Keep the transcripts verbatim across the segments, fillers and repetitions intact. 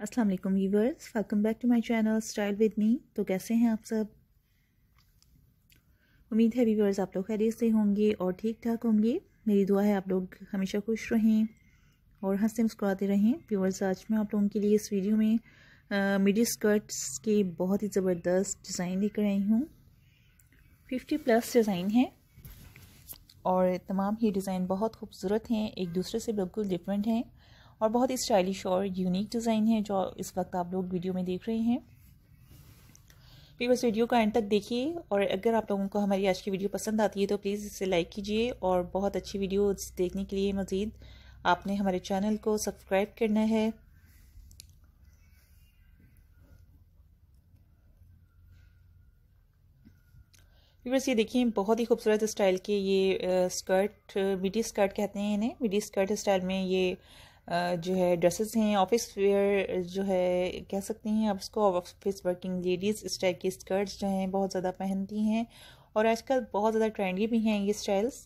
अस्सलाम वालेकुम viewers, welcome back to my channel style with me. तो कैसे हैं आप सब? उम्मीद है व्यूअर्स आप लोग खैरियत से होंगे और ठीक ठाक होंगे। मेरी दुआ है आप लोग हमेशा खुश रहें और हंसते मुस्कुराते रहें। व्यूअर्स, आज मैं आप लोगों के लिए इस वीडियो में मिडी स्कर्ट्स के बहुत ही ज़बरदस्त डिज़ाइन लेकर आई हूँ। फिफ्टी प्लस डिज़ाइन है और तमाम ही डिज़ाइन बहुत खूबसूरत हैं, एक दूसरे से बिल्कुल डिफरेंट हैं और बहुत ही स्टाइलिश और यूनिक डिज़ाइन है जो इस वक्त आप लोग वीडियो में देख रहे हैं। फिर बस वीडियो का एंड तक देखिए और अगर आप लोगों को हमारी आज की वीडियो पसंद आती है तो प्लीज़ इसे लाइक कीजिए और बहुत अच्छी वीडियो देखने के लिए मज़ीद आपने हमारे चैनल को सब्सक्राइब करना है। बस ये देखिए बहुत ही खूबसूरत स्टाइल के ये स्कर्ट, मिडी स्कर्ट कहते हैं इन्हें। मिडी स्कर्ट स्टाइल में ये जो है ड्रेसेस हैं, ऑफिस वेयर जो है कह सकते हैं आप इसको। ऑफिस वर्किंग लेडीज़ इस टाइप की स्कर्ट्स जो हैं बहुत ज़्यादा पहनती हैं और आजकल बहुत ज़्यादा ट्रेंडी भी हैं ये स्टाइल्स।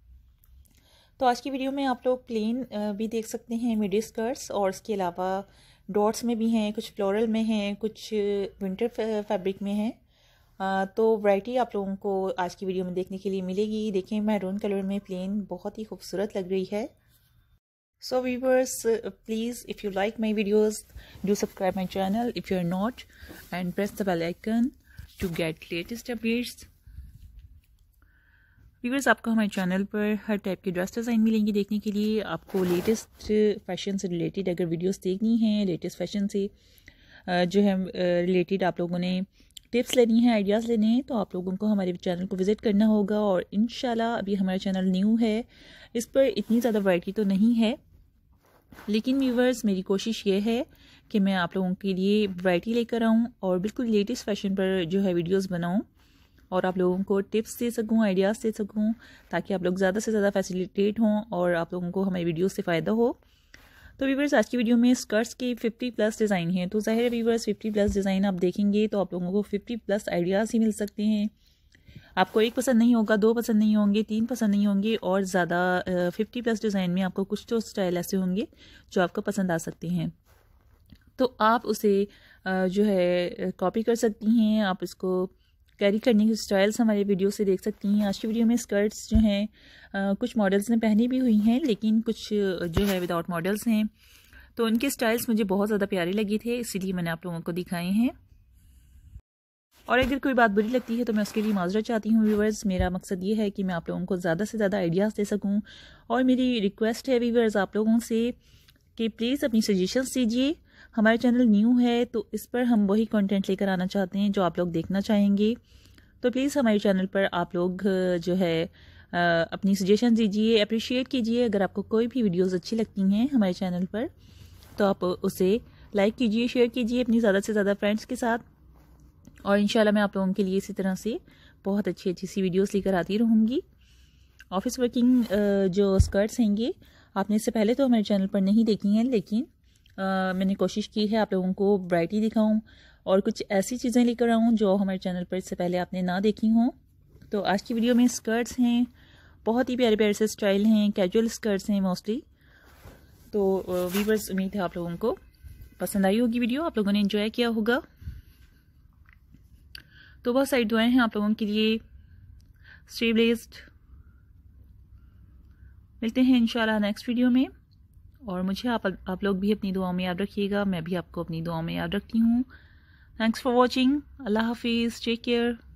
तो आज की वीडियो में आप लोग प्लेन भी देख सकते हैं मिडी स्कर्ट्स और इसके अलावा डॉट्स में भी हैं, कुछ फ्लोरल में हैं, कुछ विंटर फैब्रिक में हैं। तो वैरायटी आप लोगों को आज की वीडियो में देखने के लिए मिलेगी। देखें मैरून कलर में प्लेन बहुत ही खूबसूरत लग रही है। So viewers, uh, please if you like my videos do subscribe my channel if you are not and press the bell icon to get latest updates। viewers, आपको हमारे चैनल पर हर टाइप के ड्रेस डिज़ाइन मिलेंगे देखने के लिए। आपको लेटेस्ट फैशन से रिलेटेड अगर वीडियोस देखनी है, लेटेस्ट फैशन से जो है रिलेटेड आप लोगों ने टिप्स लेनी है, आइडियाज़ लेने हैं तो आप लोगों को हमारे चैनल को विज़िट करना होगा। और इंशाल्लाह अभी हमारा चैनल न्यू है, इस पर इतनी ज़्यादा वैरायटी तो नहीं है, लेकिन व्यूवर्स मेरी कोशिश ये है कि मैं आप लोगों के लिए वैरायटी लेकर आऊँ और बिल्कुल लेटेस्ट फैशन पर जो है वीडियोस बनाऊँ और आप लोगों को टिप्स दे सकूँ, आइडियाज़ दे सकूँ, ताकि आप लोग ज़्यादा से ज़्यादा फैसिलिटेट हों और आप लोगों को हमारी वीडियोस से फ़ायदा हो। तो व्यूवर्स आज की वीडियो में स्कर्ट्स के फिफ्टी प्लस डिज़ाइन हैं। तो ज़ाहिर है व्यूवर्स फिफ्टी प्लस डिज़ाइन आप देखेंगे तो आप लोगों को फिफ्टी प्लस आइडियाज़ ही मिल सकते हैं। आपको एक पसंद नहीं होगा, दो पसंद नहीं होंगे, तीन पसंद नहीं होंगे और ज़्यादा फिफ्टी प्लस डिज़ाइन में आपको कुछ तो स्टाइल ऐसे होंगे जो आपको पसंद आ सकते हैं। तो आप उसे जो है कॉपी कर सकती हैं, आप इसको कैरी करने की स्टाइल्स हमारे वीडियो से देख सकती हैं। आज की वीडियो में स्कर्ट्स जो हैं कुछ मॉडल्स ने पहनी भी हुई हैं लेकिन कुछ जो है विदाउट मॉडल्स हैं, तो उनके स्टाइल्स मुझे बहुत ज़्यादा प्यारे लगे थे, इसीलिए मैंने आप लोगों को दिखाए हैं। और अगर कोई बात बुरी लगती है तो मैं उसके लिए माजरत चाहती हूँ व्यूवर्स। मेरा मकसद ये है कि मैं आप लोगों को ज़्यादा से ज़्यादा आइडियाज़ दे सकूँ और मेरी रिक्वेस्ट है व्यूवर्स आप लोगों से कि प्लीज़ अपनी सजेशंस दीजिए। हमारा चैनल न्यू है तो इस पर हम वही कंटेंट लेकर आना चाहते हैं जो आप लोग देखना चाहेंगे। तो प्लीज़ हमारे चैनल पर आप लोग जो है अपनी सजेशन दीजिए, अप्रिशिएट कीजिए। अगर आपको कोई भी वीडियोज़ अच्छी लगती हैं हमारे चैनल पर तो आप उसे लाइक कीजिए, शेयर कीजिए अपनी ज़्यादा से ज़्यादा फ्रेंड्स के साथ और इंशाल्लाह मैं आप लोगों के लिए इसी तरह से बहुत अच्छी अच्छी सी वीडियोस लेकर आती रहूँगी। ऑफिस वर्किंग जो स्कर्ट्स हैं ये आपने इससे पहले तो हमारे चैनल पर नहीं देखी हैं, लेकिन आ, मैंने कोशिश की है आप लोगों को वैरायटी दिखाऊं और कुछ ऐसी चीज़ें लेकर आऊँ जो हमारे चैनल पर इससे पहले आपने ना देखी हों। तो आज की वीडियो में स्कर्ट्स हैं, बहुत ही प्यारे प्यारे से स्टाइल हैं, कैजुअल स्कर्ट्स हैं मोस्टली। तो व्यूअर्स उम्मीद है आप लोगों को पसंद आई होगी वीडियो, आप लोगों ने एंजॉय किया होगा। तो बहुत सारी दुआएं हैं आप लोगों के लिए। स्टे ब्लेस्ड, मिलते हैं इंशाल्लाह नेक्स्ट वीडियो में और मुझे आप आप लोग भी अपनी दुआओं में याद रखिएगा, मैं भी आपको अपनी दुआओं में याद रखती हूँ। थैंक्स फॉर वॉचिंग, अल्लाह हाफिज़, टेक केयर।